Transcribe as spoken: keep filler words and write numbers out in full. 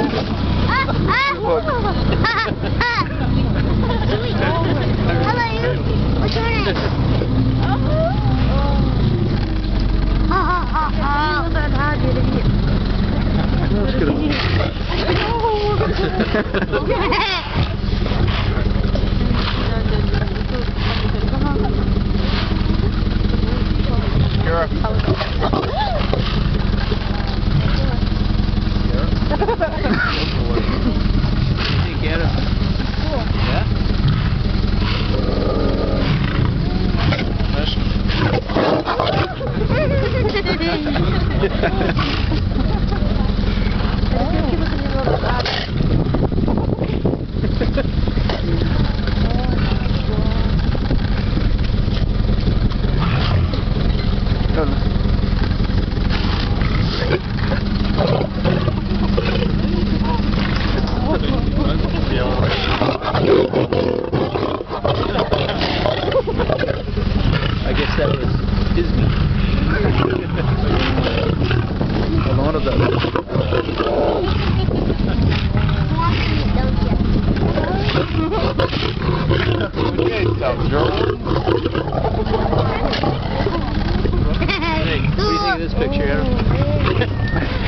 Look. Hello, what's your name? Kara. You get it? Yeah? I guess that was Disney. A lot of those. Okay, stop, George. Hey, what do you think of this picture, Adam?